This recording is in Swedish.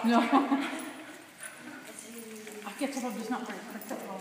No. I get up, I'm just not very quick at